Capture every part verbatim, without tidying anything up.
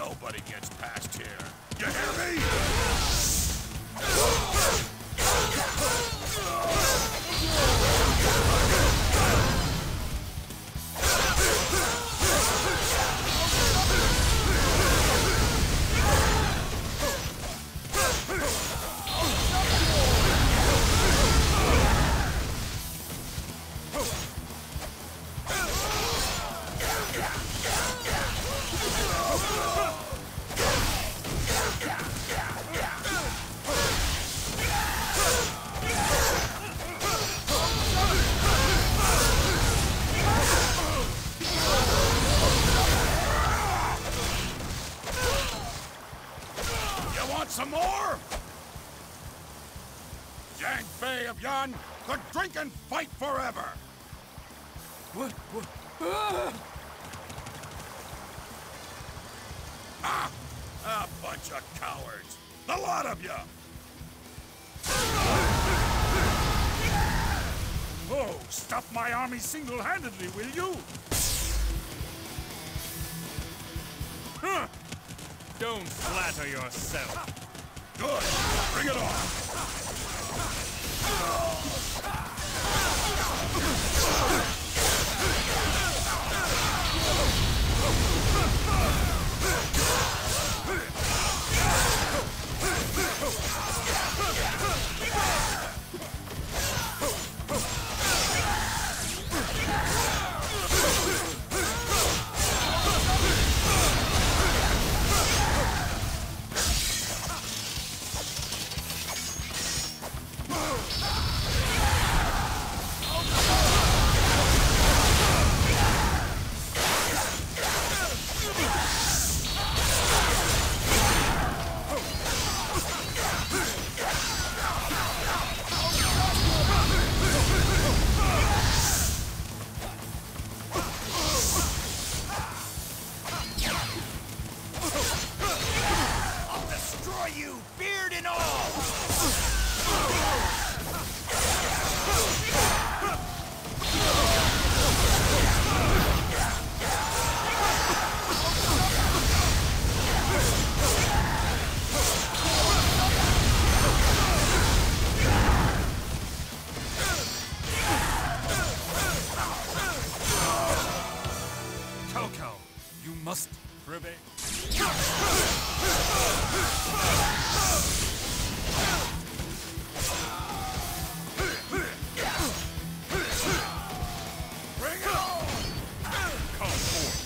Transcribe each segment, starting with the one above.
Nobody gets past here. You hear me? Some more? Zhang Fei of Guan could drink and fight forever! What? What? Ah! Ah! A bunch of cowards! The lot of you! Oh, stop my army single-handedly, will you? Huh! Don't flatter yourself. Good! Bring it on! You must prevail. Bring it on! Come forth.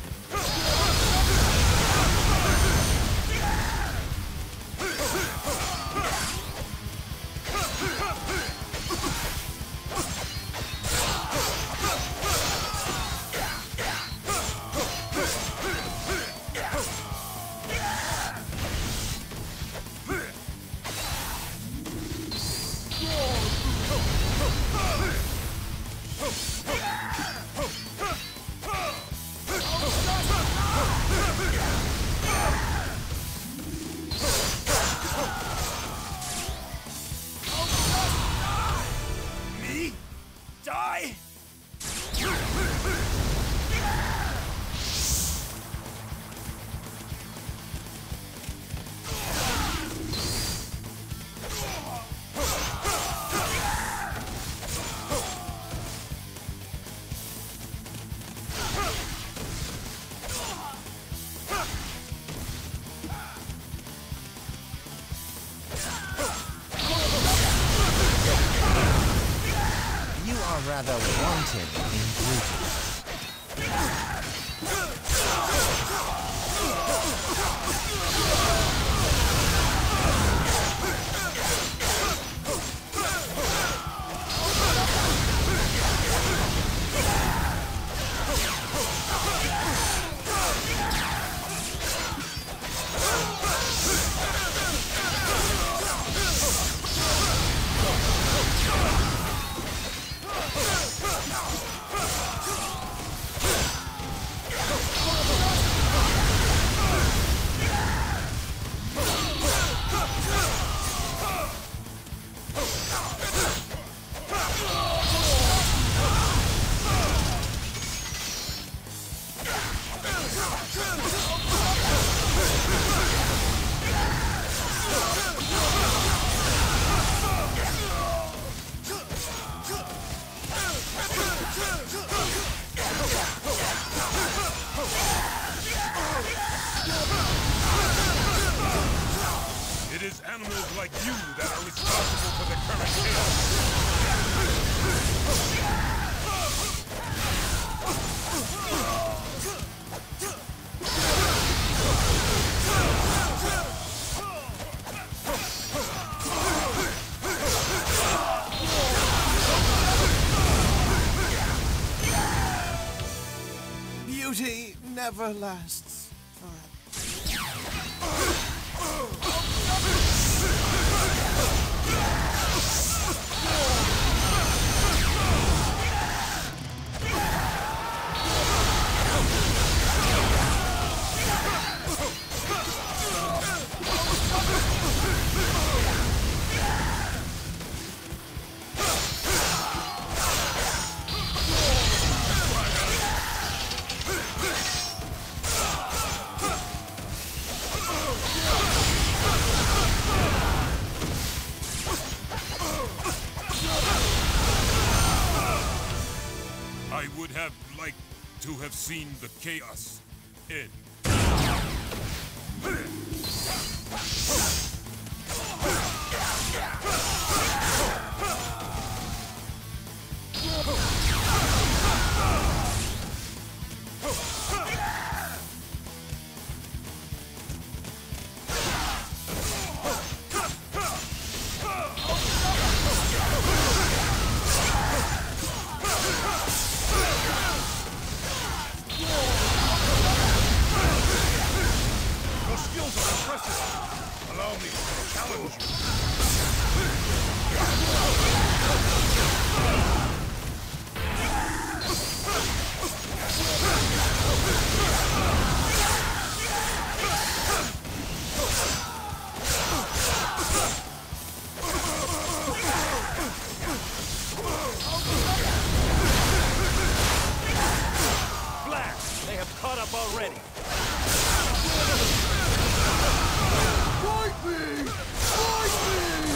Die? Rather wanted in Brutus. is animals like you that are responsible for the current chaos. Beauty never lasts forever. I would have liked to have seen the chaos end. Your skills are impressive. Allow me to challenge you. Blast! They have caught up already. Fight me! Fight me!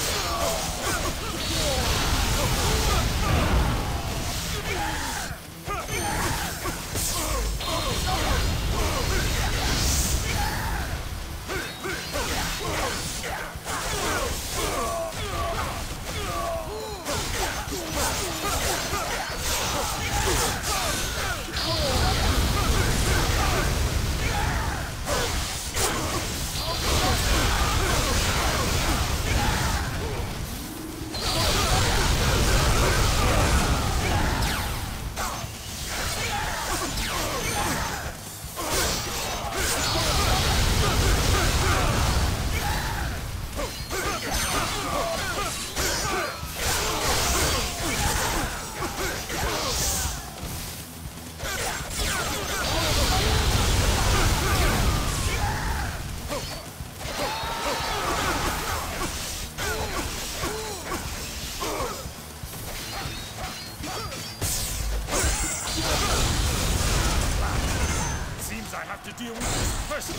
Seems I have to deal with this person.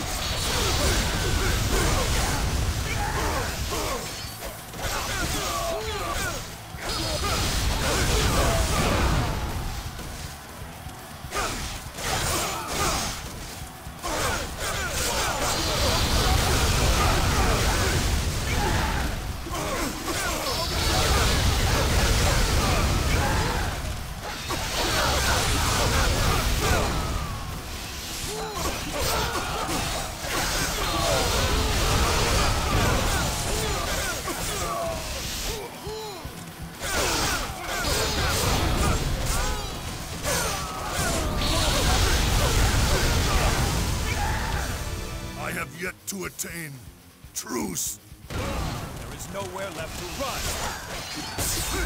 I have yet to attain truce. There is nowhere left to run.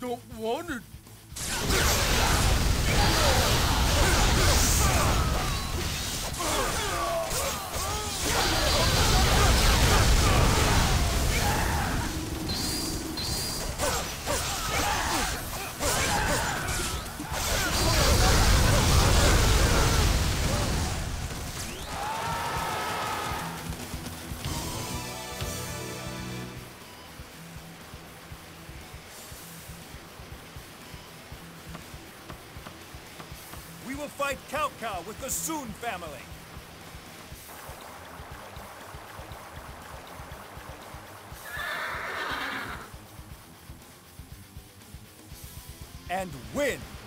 don't want it. We will fight Cao Cao with the Sun family. And win!